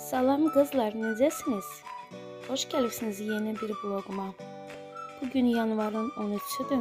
Salam kızlar, necəsiniz? Hoş gəlirsiniz yeni bir vloguma. Bugün yanvarın 13'üdür.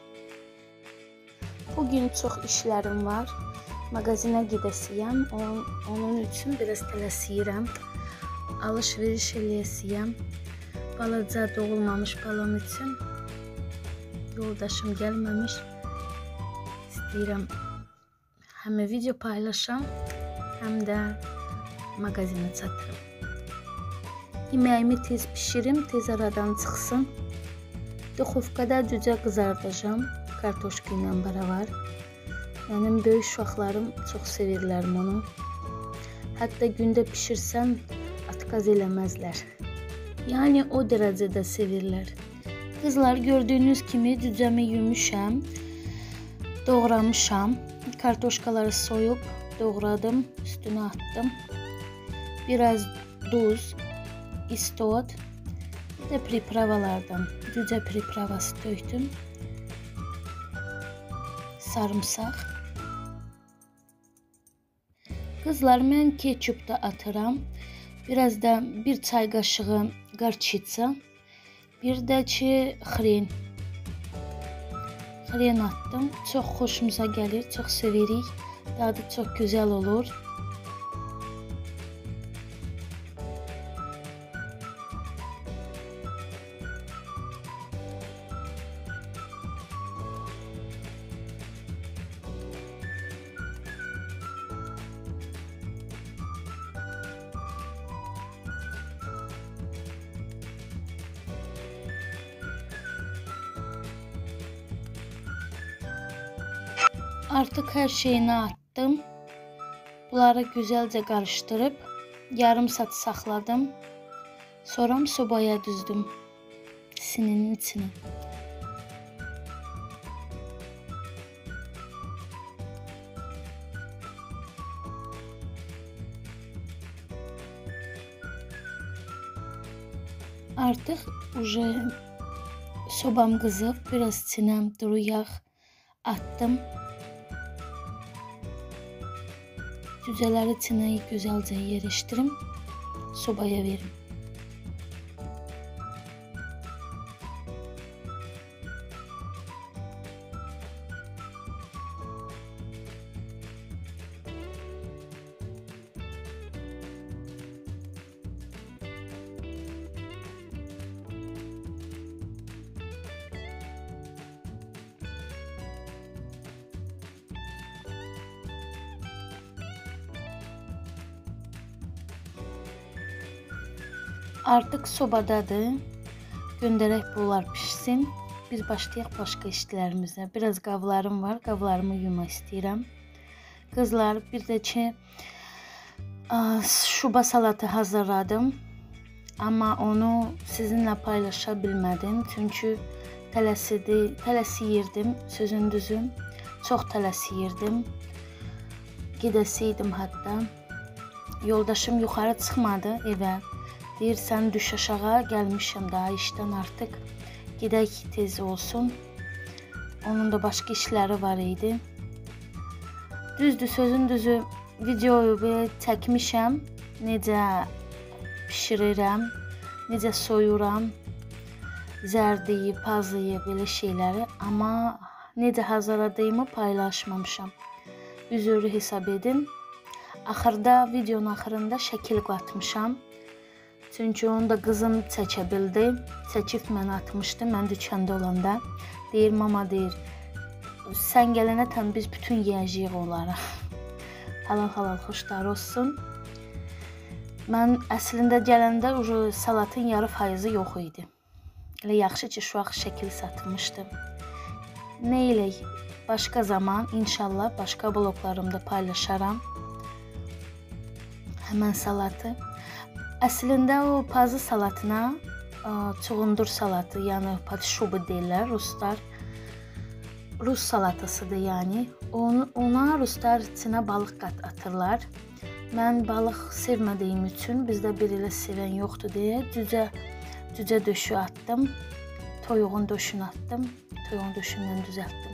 Bugün çox işlərim var. Magazinə gedəsiyəm. Onun üçün biraz tələsiyirəm. Alış-veriş eləyəsiyəm. Balaca doğulmamış balam üçün. Yoldaşım gəlməmiş. İstəyirəm həm video paylaşam, həm də magazinə çatırım. Yeməyimi tez pişirim, tez aradan çıxsın. Duxovkada cücə qızardacağım. Kartoşka ilə beraber. Mənim böyük uşaqlarım çox sevirlər onu. Hətta gündə pişirsəm atkaz eləməzlər. Yəni o dərəcədə sevirlər. Qızlar, gördüyünüz kimi cücəmi yumuşam, doğramışam. Kartoşkaları soyup doğradım, üstüne attım. Biraz duz, istot, bir de pripravalardan cücə pripravası döktüm. Sarımsaq. Kızlar, mən ketçup da atıram. Biraz da bir çay qaşığı qarçitsa, bir də ki xren. Xren attım. Çox xoşumuza gəlir, çox sevirik. Dadı çox güzel olur. Artık her şeyini attım. Bunları güzelce karıştırıp yarım saat saxladım. Sonra sobaya düzdüm sininin içine. Artık sobam kızıb, biraz içine duru yağ attım. Cücələri içine güzelce yerleştirim, sobaya verim. Artık sobadadır. Gönderək bunlar pişsin. Biz başlayaq başqa işlərimizə. Biraz qablarım var. Qablarımı yumaq istəyirəm. Qızlar, bir də ki şuba salatı hazırladım. Amma onu sizinlə paylaşa bilmədim. Çünki tələsiyirdim. Sözün düzü. Çox tələsiyirdim. Gedəsiydim hatta. Yoldaşım yuxarı çıxmadı evə. Deyir, sən düş aşağı, gəlmişəm daha işdən artıq. Gedək tez olsun. Onun da başqa işləri var idi. Düzdür, sözün düzü videoyu belə çəkmişəm. Necə pişirirəm, necə soyuram, zərdiyi, pazıyı, belə şeyləri. Amma necə hazırladığımı paylaşmamışam. Üzürlü hesab edin. Axırda, videonun axırında şəkil qatmışam. Çünki onu da qızım çəkə bildi. Çəkib mənə atmışdı, mən dükkanda olanda. Deyir, mama deyir, sən gələnə təm biz bütün yiyəcəyik onları. Halal xoşlar olsun. Mən əslində gələndə salatın yarı faizi yox idi. Elə yaxşı ki, şu vaxt şəkil satılmışdı. Nə eləyək, başqa zaman inşallah başqa bloglarımda paylaşaram. Həmən salatı. Əslində o pazı salatına çuğundur salatı, yəni patşubu deyirlər ruslar. Rus salatasıdır yəni. Ona ruslar içine balıq atırlar. Mən balıq sevmədiyim üçün, bizdə bir elə sevən yoxdur deyə cücə döşü attım. Toyuğun döşünü attım. Toyuğun döşündən düzəltdim.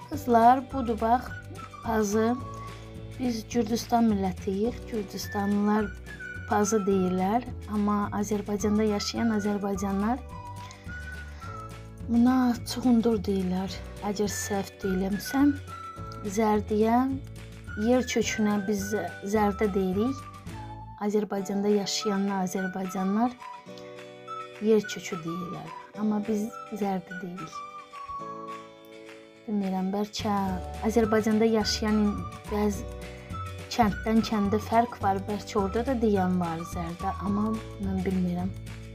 Qızlar, budur bax pazı. Biz Gürcüstan millətiyik. Gürcüstanlılar pazı deyirlər, amma Azərbaycanda yaşayan Azərbaycanlılar buna çuğundur deyirlər. Əgər səhv deyiləmsəm, zərdiyə, yer kökünə biz zərdə deyirik. Azərbaycanda yaşayanlar Azərbaycanlılar yer kökü deyirlər, amma biz zərdə deyirik. Bilmirəm, bəlkə Azərbaycanda yaşayan bəzi kənddən kəndə fərq var, bəlkə orada da deyən var zərdə, amma mən bilmirəm.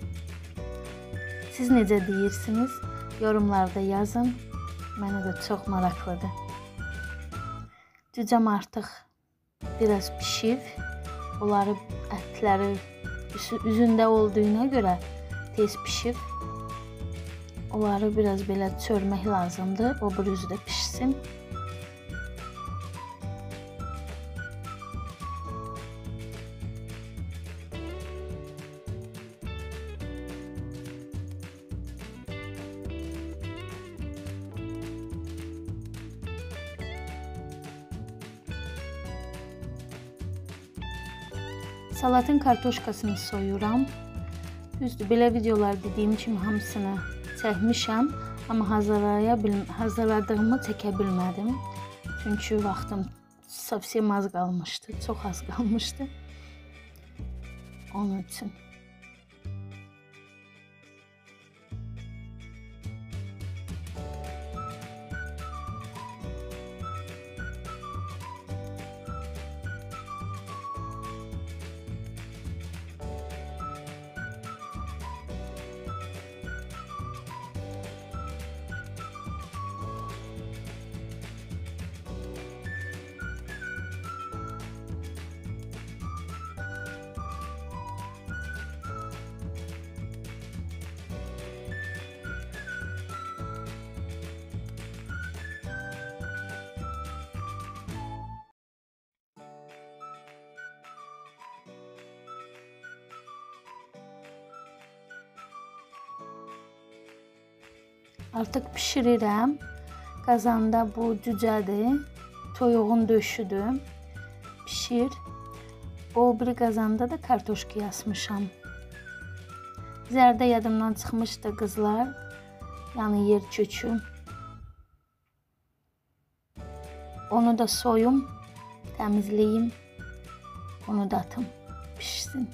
Siz necə deyirsiniz? Yorumlarda yazın. Mənə də çox maraqlıdır. Cücəm artıq biraz pişib. Onları ətləri üzündə olduğuna görə tez pişib. Onları biraz belə çörmək lazımdır. O bir üzü də pişsin. Salatın kartoşkasını soyuram. Düzdür, belə videolar dediyim kimi hamısını çəkmişəm, amma hazırladığımı çəkə bilmədim. Çünki vaxtım совсем az qalmışdı, çox az qalmışdı. Onun üçün. Artıq pişirirəm. Qazanda bu cücədir. Toyuğun döşüdür. Pişir. O bir qazanda da kartoşka yazmışam. Zərdə yadımdan çıxmışdı qızlar. Yəni yer kökü. Onu da soyum, təmizləyim. Onu da atım, pişsin.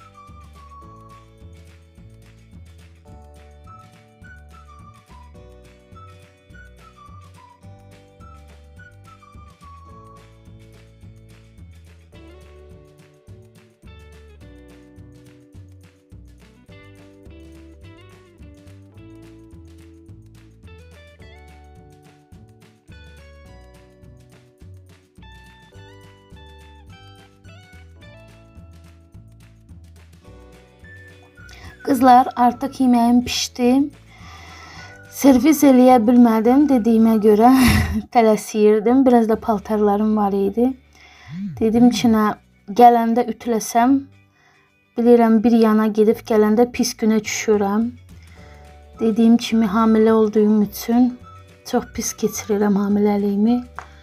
Qızlar, artıq yeməyim pişdi. Servis eləyə bilmədim dediyimə görə tələsirdim. Biraz da paltarlarım var idi. Dedim ki, gələndə ütüləsəm, bilirəm bir yana gedib gələndə pis günə düşürəm. Dediyim kimi hamilə olduğum üçün çox pis keçirirəm hamiləliyimi.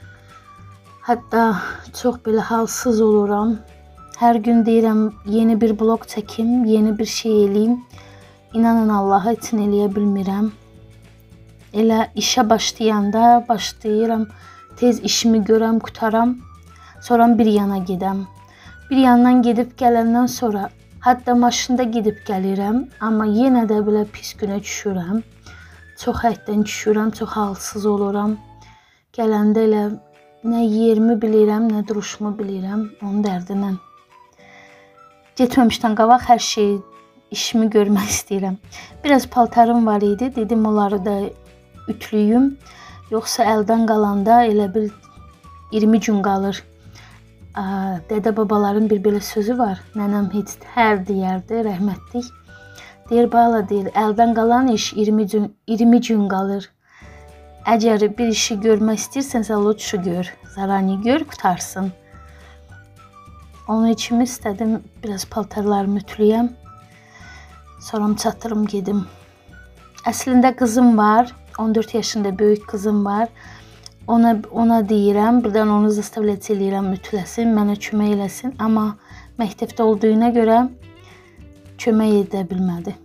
Hətta çox belə halsız oluram. Hər gün deyirəm, yeni bir vlog çəkim, yeni bir şey eləyim. İnanın Allaha üçün eləyə bilmirəm. Elə işə başlayıram, tez işimi görəm, qutaram. Sonra bir yana gedəm. Bir yandan gedib gələndən sonra, hətta maşında gedib gəlirəm. Amma yenə də belə pis günə düşürəm. Çox həddən düşürəm, çox halsız oluram. Gələndə elə nə yerimi bilirəm, nə duruşumu bilirəm, onun dərdinən. Getməmişdən qabaq hər şeyi, işimi görmək istəyirəm. Biraz paltarım var idi, dedim onları da ütülüyüm. Yoxsa əldən qalanda elə bil 20 gün qalır. Dədə babaların bir belə sözü var. Nənəm heç hər deyərdi, rəhmətlik. Deyir, bala deyir, əldən qalan iş 20 gün qalır. Əgər bir işi görmək istəyirsənsə, lütfü gör. Zarani gör, qutarsın. Onun için istedim biraz paltarlarımı ütüləyəm. Sonra çatırım gedim. Əslində qızım var. 14 yaşında böyük qızım var. Ona deyirəm, birdən onu zastavlət eləyirəm ütüləsin, mənə kömək eləsin, amma məktəbdə olduğuna görə kömək edə bilmədi.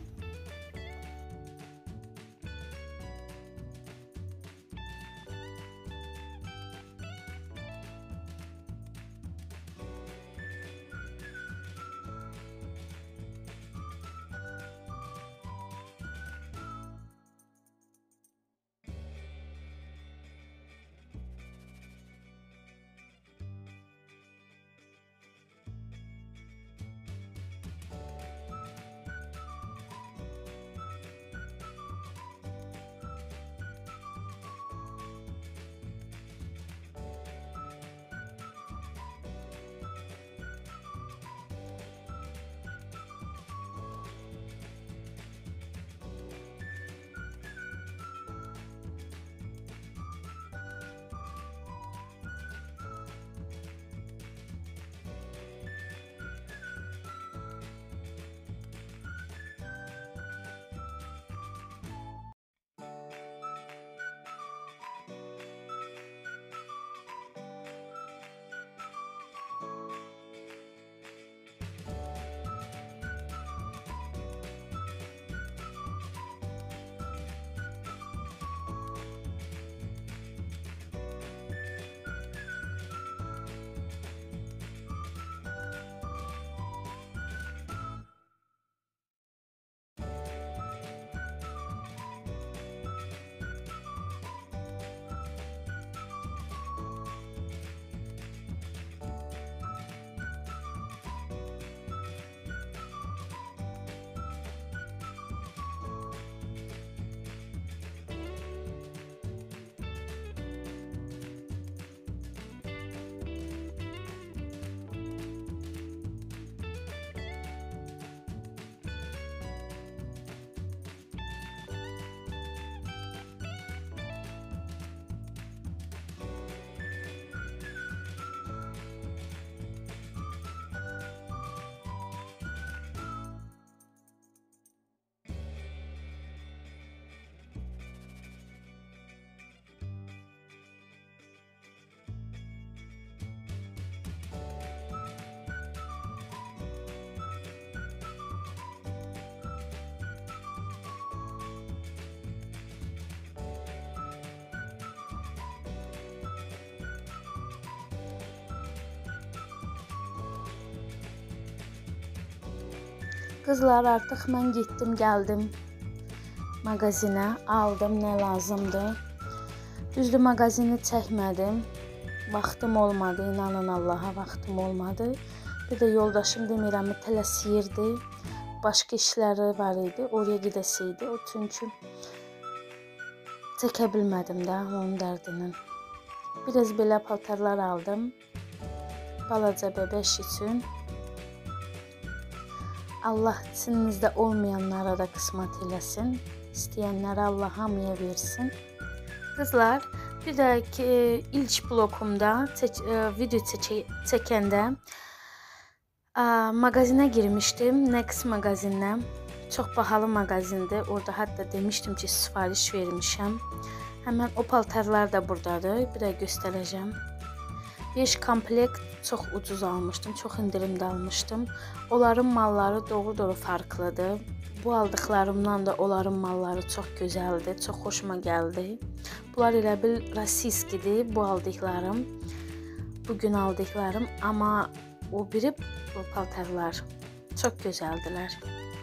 Qızlar, artıq mən getdim, gəldim mağazinə, aldım nə lazımdır. Düzdür, mağazini çəkmədim, vaxtım olmadı, inanın Allaha vaxtım olmadı. Bir də yoldaşım demirəmi tələsirdi, başqa işləri var idi, oraya gedəsiydi. O çünki çəkə bilmədim də onun dərdinin. Biraz belə paltarlar aldım, balaca bəbəş üçün. Allah içinizdə olmayanlara da qismət eləsin. İstəyənlərə Allah hamıya versin. Qızlar, bir də ki, ilk blokumda video çəkəndə mağazinə girmişdim. Next mağazinə. Çox bahalı mağazindir. Orada hətta demişdim ki, sifariş vermişəm. Həmən o paltarlar da buradadır. Bir də göstərəcəm. 5 komplekt çox ucuz almışdım, çox indirimdə almışdım. Onların malları doğru farklıdır. Bu aldıqlarımdan da onların malları çox gözəldir, çox xoşuma gəldi. Bunlar elə bil rasiskidir, bu aldıqlarım, bugün aldıqlarım, amma o biri paltarlar çox gözəldilər.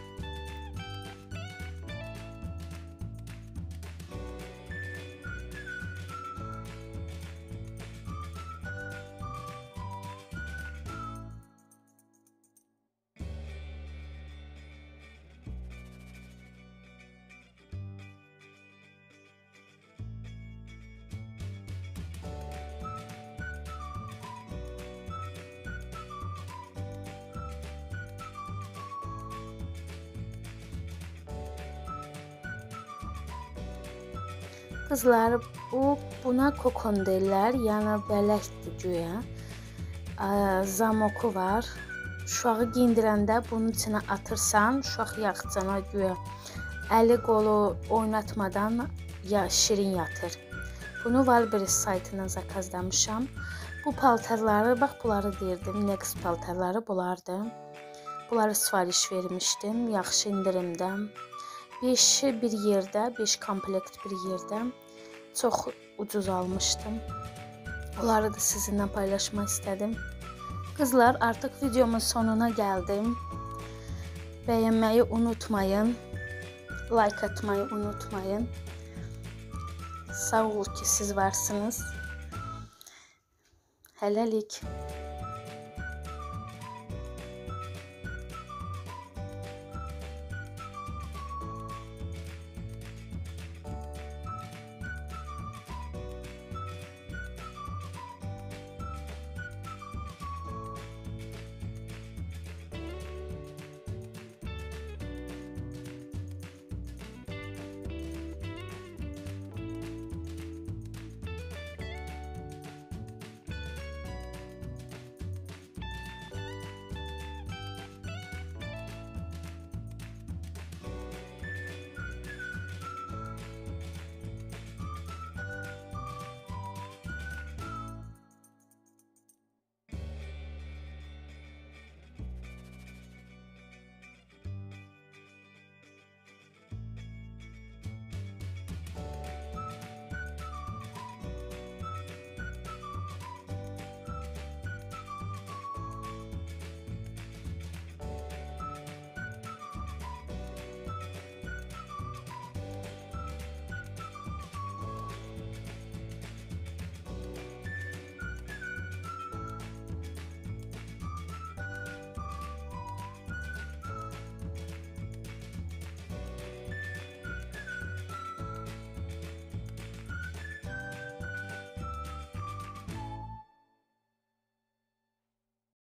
Qızlar, buna kokon deyirlər, yəni bələkdir güya. Zamoku var. Uşağı giyindirəndə bunun içinə atırsan, uşaq yaxcana güya əli qolu oynatmadan şirin yatır. Bu Bunu Wildberries saytından zakazlamışam. Bu paltarları, bax bunları deyirdim, Next paltarları bunlardı. Bunları sifariş vermişdim, yaxşı indirimdə. 5 bir yerdə, 5 komplekt bir yerdə. Çox ucuz almışdım. Bunları da sizinlə paylaşmaq istədim. Qızlar, artıq videomun sonuna gəldim. Bəyənməyi unutmayın. Like atmayı unutmayın. Sağ ol ki siz varsınız. Hələlik.